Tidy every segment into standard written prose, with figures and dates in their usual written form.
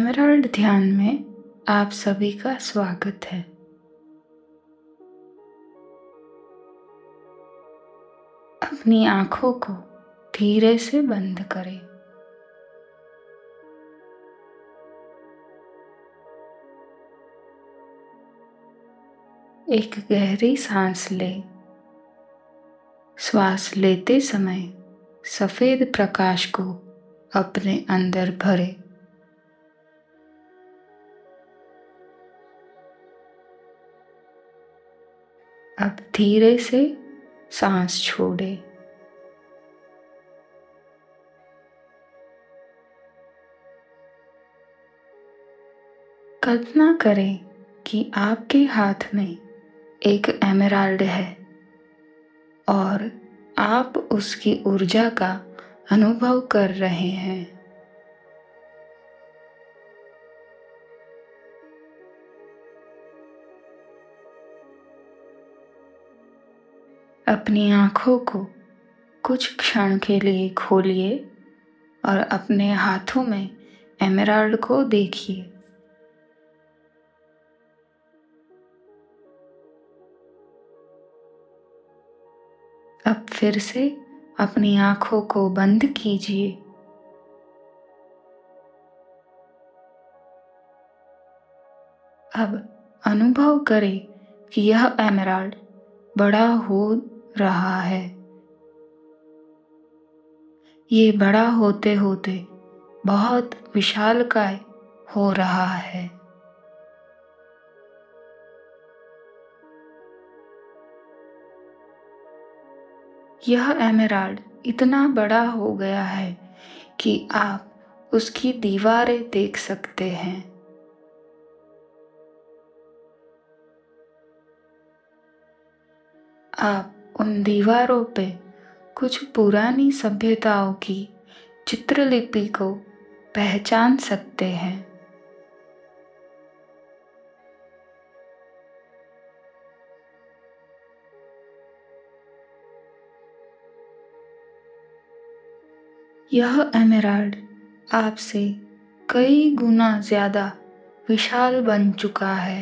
Emerald ध्यान में आप सभी का स्वागत है। अपनी आंखों को धीरे से बंद करें। एक गहरी सांस लें। श्वास लेते समय सफेद प्रकाश को अपने अंदर भरें। अब धीरे से सांस छोड़ें। कल्पना करें कि आपके हाथ में एक एमराल्ड है और आप उसकी ऊर्जा का अनुभव कर रहे हैं। अपनी आंखों को कुछ क्षण के लिए खोलिए और अपने हाथों में एमराल्ड को देखिए। अब फिर से अपनी आंखों को बंद कीजिए। अब अनुभव करें कि यह एमराल्ड बड़ा हो रहा है। ये बड़ा होते होते बहुत विशालकाय हो रहा है। यह एमराल्ड इतना बड़ा हो गया है कि आप उसकी दीवारें देख सकते हैं। आप उन दीवारों पे कुछ पुरानी सभ्यताओं की चित्रलिपि को पहचान सकते हैं। यह एमराल्ड आपसे कई गुना ज्यादा विशाल बन चुका है।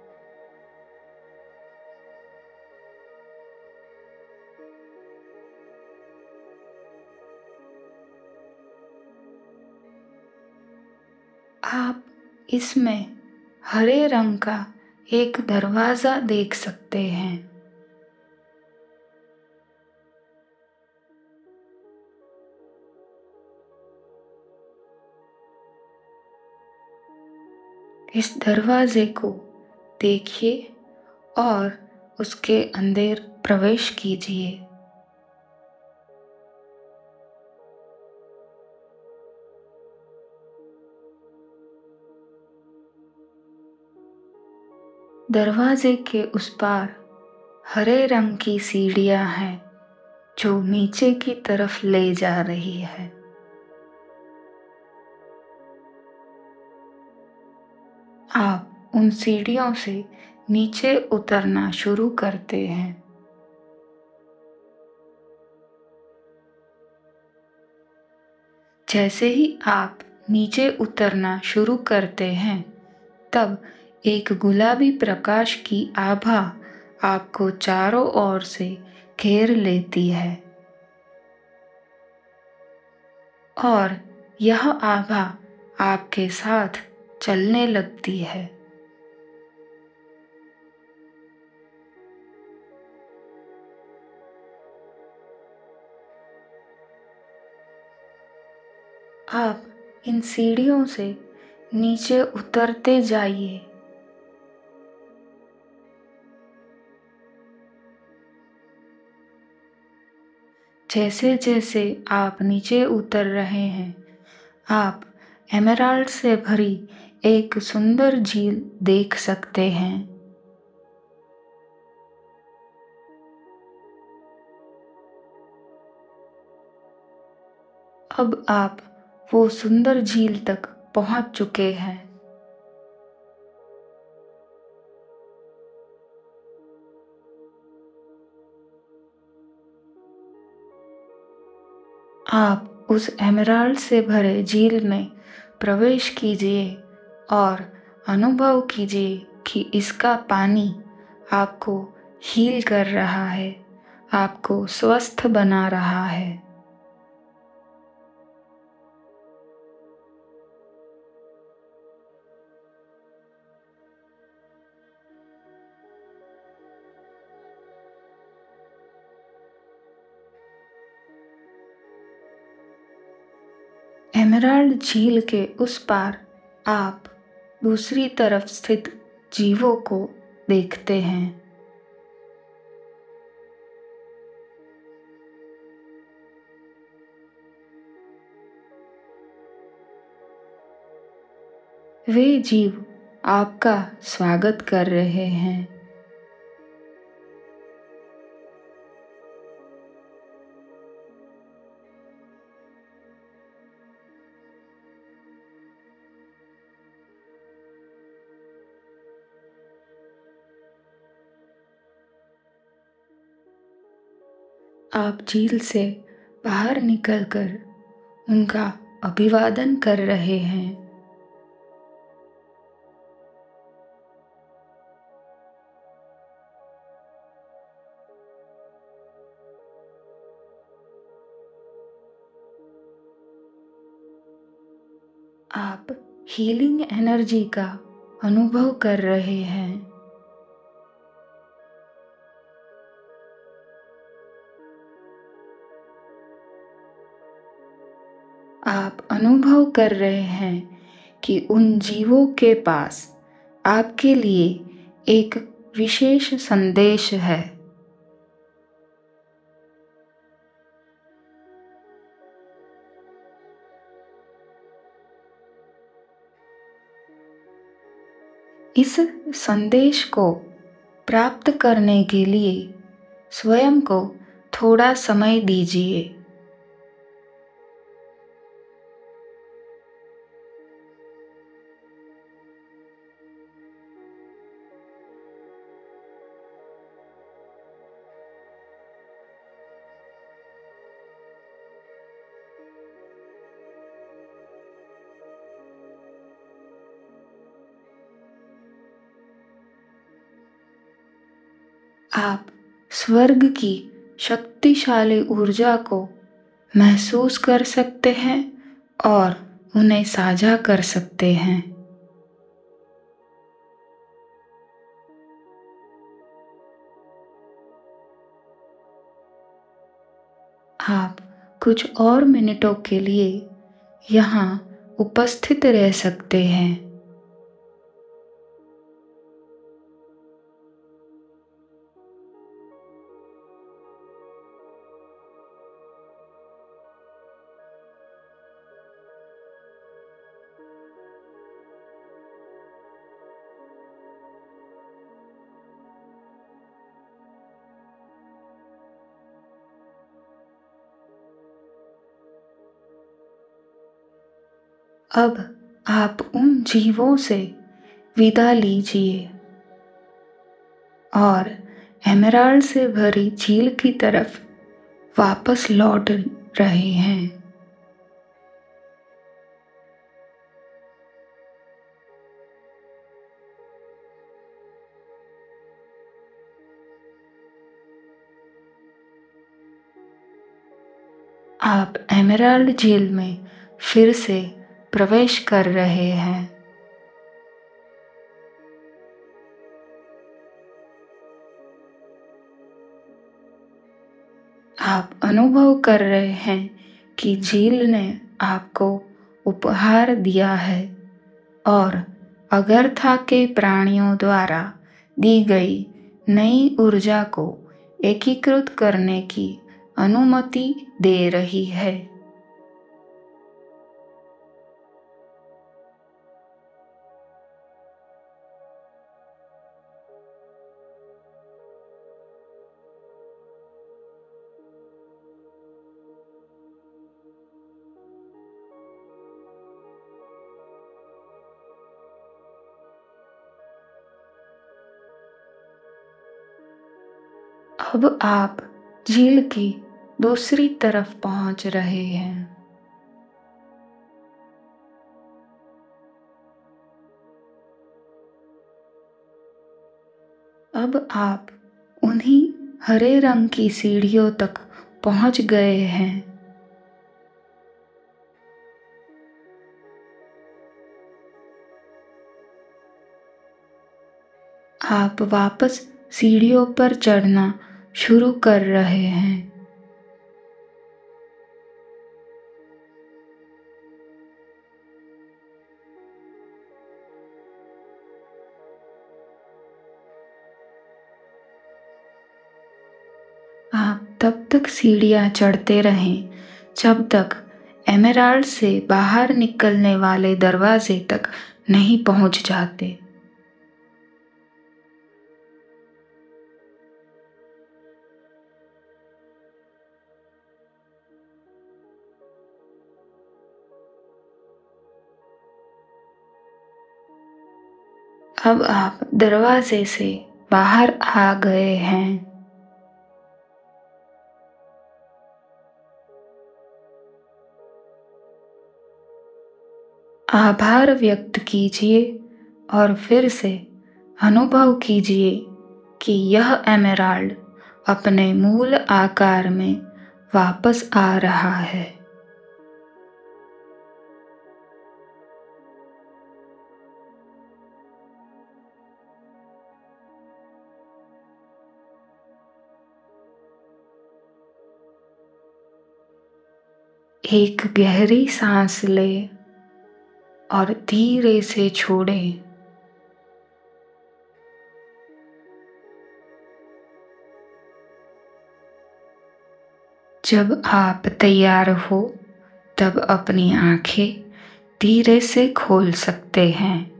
आप इसमें हरे रंग का एक दरवाजा देख सकते हैं। इस दरवाजे को देखिए और उसके अंदर प्रवेश कीजिए। दरवाजे के उस पार हरे रंग की सीढ़ियां हैं जो नीचे की तरफ ले जा रही है। आप उन सीढ़ियों से नीचे उतरना शुरू करते हैं। जैसे ही आप नीचे उतरना शुरू करते हैं, तब एक गुलाबी प्रकाश की आभा आपको चारों ओर से घेर लेती है और यह आभा आपके साथ चलने लगती है। आप इन सीढ़ियों से नीचे उतरते जाइए। जैसे जैसे आप नीचे उतर रहे हैं, आप एमराल्ड से भरी एक सुंदर झील देख सकते हैं। अब आप वो सुंदर झील तक पहुंच चुके हैं। आप उस एमराल्ड से भरे झील में प्रवेश कीजिए और अनुभव कीजिए कि इसका पानी आपको हील कर रहा है, आपको स्वस्थ बना रहा है। एमराल्ड झील के उस पार आप दूसरी तरफ स्थित जीवों को देखते हैं। वे जीव आपका स्वागत कर रहे हैं। आप झील से बाहर निकलकर उनका अभिवादन कर रहे हैं। आप हीलिंग एनर्जी का अनुभव कर रहे हैं। आप अनुभव कर रहे हैं कि उन जीवों के पास आपके लिए एक विशेष संदेश है। इस संदेश को प्राप्त करने के लिए स्वयं को थोड़ा समय दीजिए। आप स्वर्ग की शक्तिशाली ऊर्जा को महसूस कर सकते हैं और उन्हें साझा कर सकते हैं। आप कुछ और मिनटों के लिए यहाँ उपस्थित रह सकते हैं। अब आप उन जीवों से विदा लीजिए और एमराल्ड से भरी झील की तरफ वापस लौट रहे हैं। आप एमराल्ड झील में फिर से प्रवेश कर रहे हैं। आप अनुभव कर रहे हैं कि झील ने आपको उपहार दिया है और अगरथा के प्राणियों द्वारा दी गई नई ऊर्जा को एकीकृत करने की अनुमति दे रही है। अब आप झील की दूसरी तरफ पहुंच रहे हैं। अब आप उन्हीं हरे रंग की सीढ़ियों तक पहुंच गए हैं। आप वापस सीढ़ियों पर चढ़ना शुरू कर रहे हैं। आप तब तक सीढ़ियाँ चढ़ते रहें जब तक एमेराल्ड से बाहर निकलने वाले दरवाजे तक नहीं पहुंच जाते। अब आप दरवाजे से बाहर आ गए हैं। आभार व्यक्त कीजिए और फिर से अनुभव कीजिए कि यह एमेराल्ड अपने मूल आकार में वापस आ रहा है। एक गहरी सांस लें और धीरे से छोड़ें। जब आप तैयार हो तब अपनी आंखें धीरे से खोल सकते हैं।